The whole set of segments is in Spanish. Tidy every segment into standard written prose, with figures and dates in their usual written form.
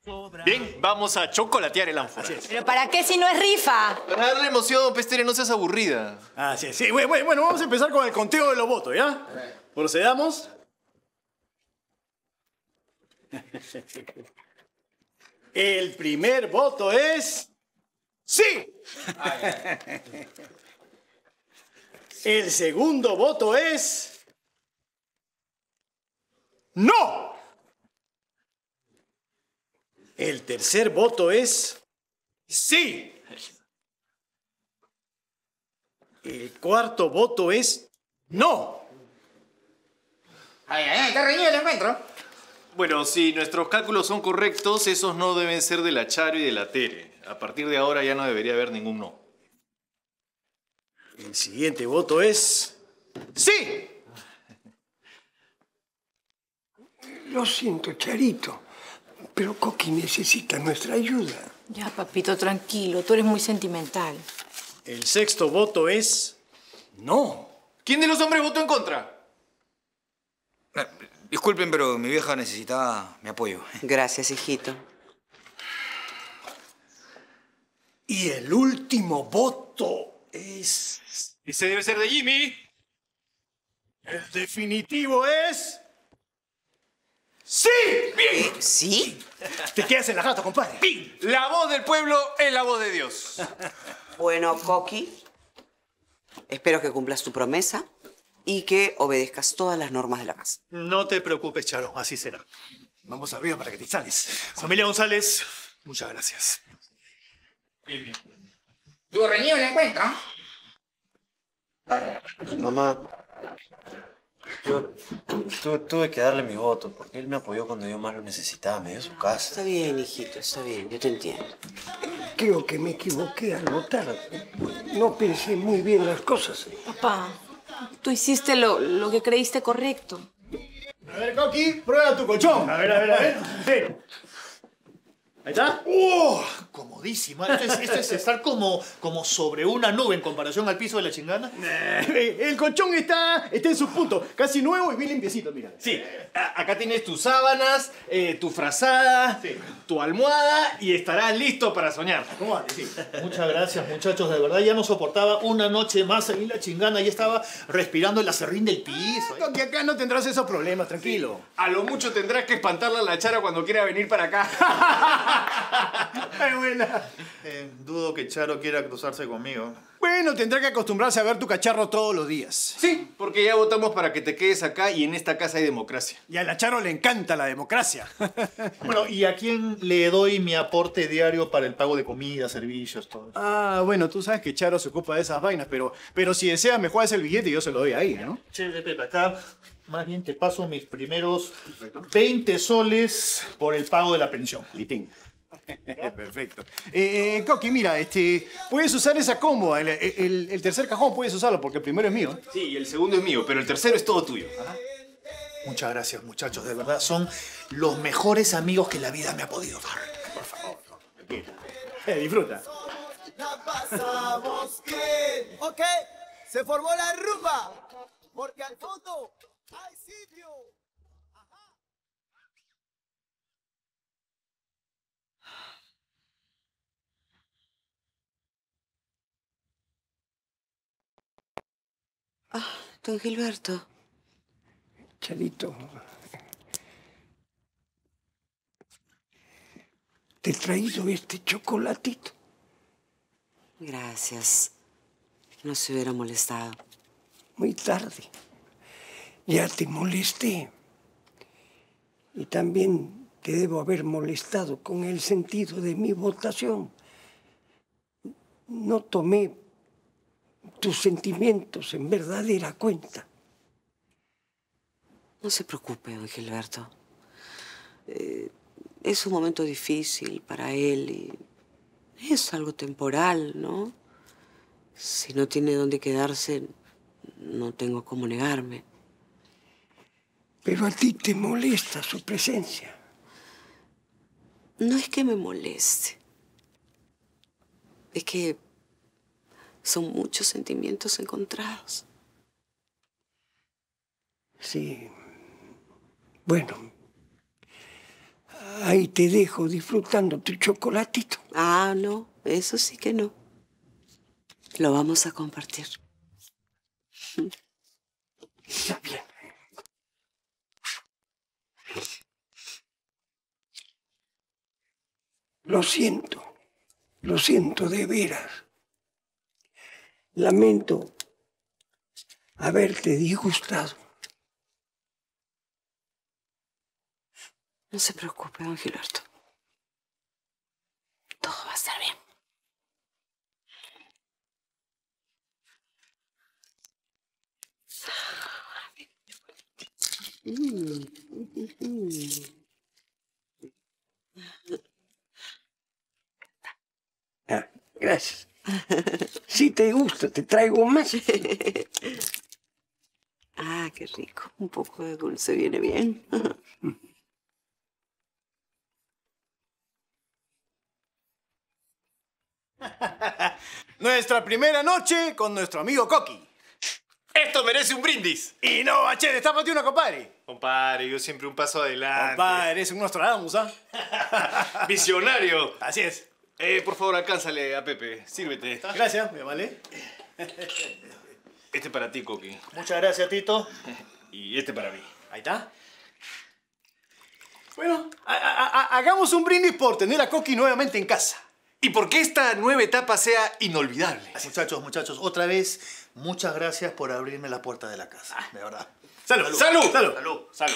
Bien, vamos a chocolatear el ánfora. ¿Pero para qué si no es rifa? Para darle emoción, Pestére, no seas aburrida. Ah, sí, sí. Bueno, vamos a empezar con el conteo de los votos, ¿ya? Procedamos. El primer voto es... ¡sí! El segundo voto es... ¡no! El tercer voto es... ¡sí! El cuarto voto es... ¡no! Está reñido el encuentro. Bueno, si nuestros cálculos son correctos, esos no deben ser de la Charo y de la Tere. A partir de ahora ya no debería haber ningún no. El siguiente voto es... ¡sí! Lo siento, Charito, pero Coqui necesita nuestra ayuda. Ya, papito, tranquilo. Tú eres muy sentimental. El sexto voto es... ¡no! ¿Quién de los hombres votó en contra? Disculpen, pero mi vieja necesitaba mi apoyo. Gracias, hijito. Y el último voto es... Ese debe ser de Jimmy. El definitivo es... ¡sí! ¡Bien! ¿Sí? Te quedas en la gata, compadre. ¡Bien! La voz del pueblo es la voz de Dios. Bueno, Coqui, espero que cumplas tu promesa y que obedezcas todas las normas de la casa. No te preocupes, Charo, así será. Vamos arriba para que te instales. Familia González, muchas gracias. Estuvo reñido el encuentro. Mamá, yo tuve que darle mi voto porque él me apoyó cuando yo más lo necesitaba, me dio su casa. Está bien, hijito, está bien, yo te entiendo. Creo que me equivoqué al votar. No pensé muy bien las cosas. Papá, tú hiciste lo que creíste correcto. A ver, Coqui, prueba tu colchón. A ver. Sí. ¿Ahí está? ¡Oh! Comodísimo. Esto es estar como sobre una nube en comparación al piso de la chingana. El colchón está en su punto, casi nuevo y bien limpiecito, mira. Sí, acá tienes tus sábanas, tu frazada, tu almohada y estarás listo para soñar. ¿Cómo vale? Sí. Muchas gracias, muchachos. De verdad ya no soportaba una noche más ahí en la chingana. Ya estaba respirando el acerrín del piso. Coqui, acá no tendrás esos problemas, tranquilo. A lo mucho tendrás que espantarla a la Chara cuando quiera venir para acá. Ay, buena. Dudo que Charo quiera cruzarse conmigo. Bueno, tendrá que acostumbrarse a ver tu cacharro todos los días. Sí, porque ya votamos para que te quedes acá y en esta casa hay democracia. Y a la Charo le encanta la democracia. Bueno, ¿y a quién le doy mi aporte diario para el pago de comida, servicios, todo eso? Ah, bueno, tú sabes que Charo se ocupa de esas vainas, pero si deseas me juegas el billete y yo se lo doy ahí, ¿no? Che, Pepe, acá más bien te paso mis primeros 20 soles por el pago de la pensión. Litín. Perfecto. Coqui, mira, puedes usar esa cómoda. El tercer cajón puedes usarlo porque el primero es mío. Sí, y el segundo es mío, pero el tercero es todo tuyo. Muchas gracias, muchachos. De verdad, son los mejores amigos que la vida me ha podido dar. Por favor, disfruta. La pasamos bien. Ok, se formó la rumba. Porque al fondo hay sitio. Ah, don Gilberto. Charito, te he traído este chocolatito. Gracias. No se hubiera molestado. Muy tarde. Ya te molesté. Y también te debo haber molestado con el sentido de mi votación. No tomé tus sentimientos en verdadera cuenta. No se preocupe, don Gilberto. Es un momento difícil para él y es algo temporal, ¿no? Si no tiene dónde quedarse, no tengo cómo negarme. Pero a ti te molesta su presencia. No es que me moleste. Es que son muchos sentimientos encontrados. Sí. Bueno, Ahí te dejo disfrutando tu chocolatito. Ah, no, eso sí que no. Lo vamos a compartir. Está bien. Lo siento de veras. Lamento haberte disgustado. No se preocupe, don Gilberto. Todo va a estar bien. Ah, gracias. Si te gusta, te traigo más. Ah, qué rico. Un poco de dulce viene bien. Nuestra primera noche con nuestro amigo Coqui. ¡Esto merece un brindis! Y no, Bache, estápate una, compadre. Compadre, yo siempre un paso adelante. Compadre, eres un Nostradamus, ¿ah? ¡Visionario! Así es. Por favor, alcánzale a Pepe. Sírvete. Gracias, muy amable. Este para ti, Coqui. Muchas gracias, Tito. Y este para mí. Ahí está. Bueno, hagamos un brindis por tener a Coqui nuevamente en casa. Y porque esta nueva etapa sea inolvidable. Muchachos, otra vez, muchas gracias por abrirme la puerta de la casa, de verdad. ¡Salud! ¡Salud! ¡Salud! ¡Salud!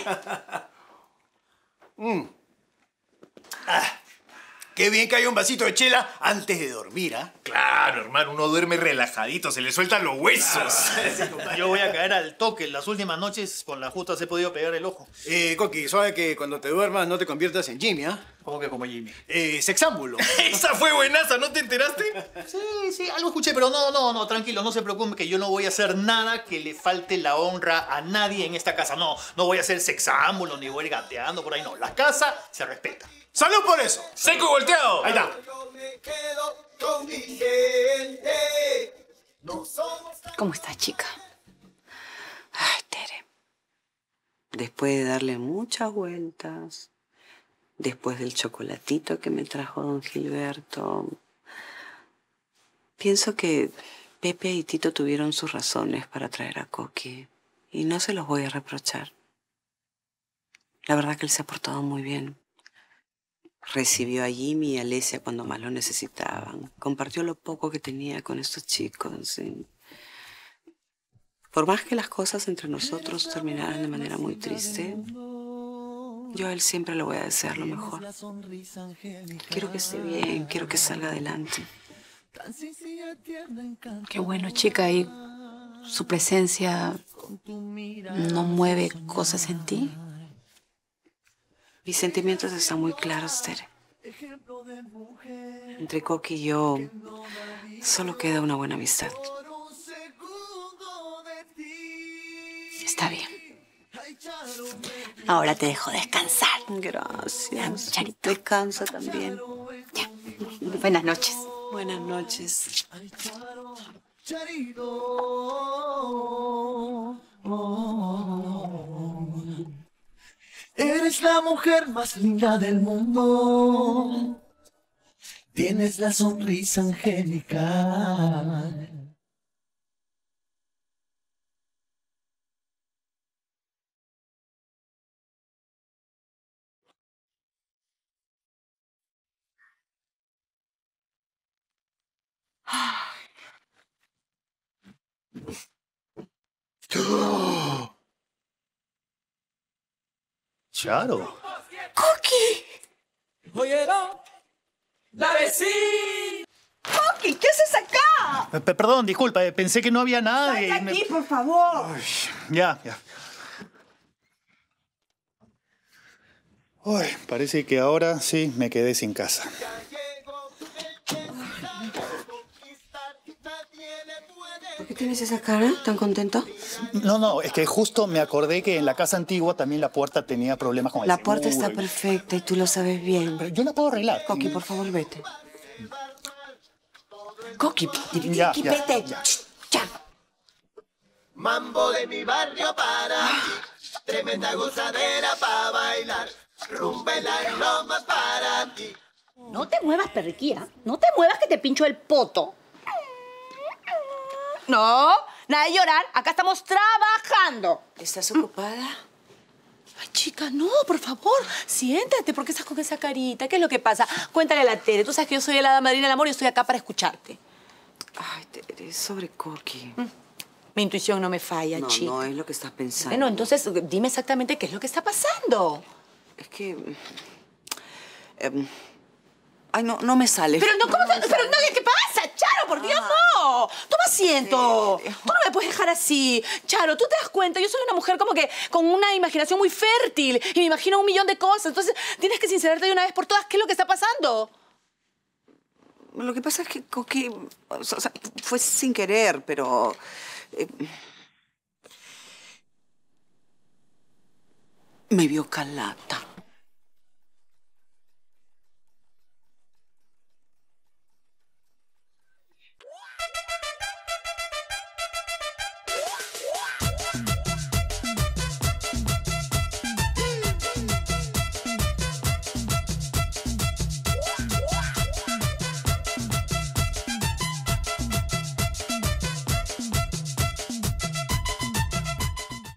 Qué bien que haya un vasito de chela antes de dormir, ¿ah? Claro, hermano, uno duerme relajadito, se le sueltan los huesos. Yo voy a caer al toque. Las últimas noches con la justa se he podido pegar el ojo. Coqui, suave que cuando te duermas no te conviertas en Jimmy, ¿ah? ¿Cómo que como Jimmy? Sexámbulo. ¡Esa fue buenaza! ¿No te enteraste? Sí, algo escuché, pero no, tranquilo, no se preocupe que yo no voy a hacer nada que le falte la honra a nadie en esta casa. No voy a ser sexámbulo ni voy a ir gateando por ahí, no. La casa se respeta. ¡Salud por eso! ¡Seco y volteado! Ahí está. Yo me quedo con mi gente. No somos tan... ¿Cómo estás, chica? Ay, Tere. Después de darle muchas vueltas, después del chocolatito que me trajo don Gilberto, pienso que Pepe y Tito tuvieron sus razones para traer a Coqui y no se los voy a reprochar. La verdad que él se ha portado muy bien. Recibió a Jimmy y a Alesia cuando más lo necesitaban. Compartió lo poco que tenía con estos chicos. ¿Sí? Por más que las cosas entre nosotros terminaran de manera muy triste, yo a él siempre le voy a desear lo mejor. Quiero que esté bien, quiero que salga adelante. Qué bueno, chica. ¿Y su presencia no mueve cosas en ti? Mis sentimientos están muy claros, Tere. Entre Coqui y yo solo queda una buena amistad. Está bien. Ahora te dejo descansar. Gracias. Charito. Descansa también. Ya. Buenas noches. Buenas noches. Eres la mujer más linda del mundo. Tienes la sonrisa angelical. Charo. ¡Coqui! Oyeron, la vecina. ¡Coqui! ¿Qué haces acá? Perdón, disculpa, pensé que no había nada. ¡Sal de aquí, por favor! Ya. Uy, parece que ahora sí me quedé sin casa. ¿Por qué tienes esa cara tan contento? No, es que justo me acordé que en la casa antigua también la puerta tenía problemas con el La puerta seguro está perfecta y tú lo sabes bien. Pero yo la puedo arreglar. Coqui, por favor, vete. Coqui, Ya. vete. Ya. Mambo de mi barrio para ti. Tremenda gozadera para bailar. Rumba en la loma para ti. No te muevas, perriquía. No te muevas que te pincho el poto. No, nada de llorar. Acá estamos trabajando. ¿Estás ocupada? Ay, chica, no, por favor. Siéntate. ¿Por qué estás con esa carita? ¿Qué es lo que pasa? Cuéntale a la Tere. Tú sabes que yo soy la hada madrina del amor y estoy acá para escucharte. Ay, Tere, sobre Coqui. Mi intuición no me falla, No, chica. no es lo que estás pensando. Bueno, entonces dime exactamente qué es lo que está pasando. Es que... ay, no me sale. Pero no, ¿cómo te... Pero no, ¿qué pasa? Charo, por Dios, no. Toma asiento. Sí. Tú no me puedes dejar así. Charo, tú te das cuenta, yo soy una mujer como que con una imaginación muy fértil y me imagino 1.000.000 de cosas. Entonces, tienes que sincerarte de una vez por todas qué es lo que está pasando. Lo que pasa es que Coqui... O sea, fue sin querer, pero... me vio calata.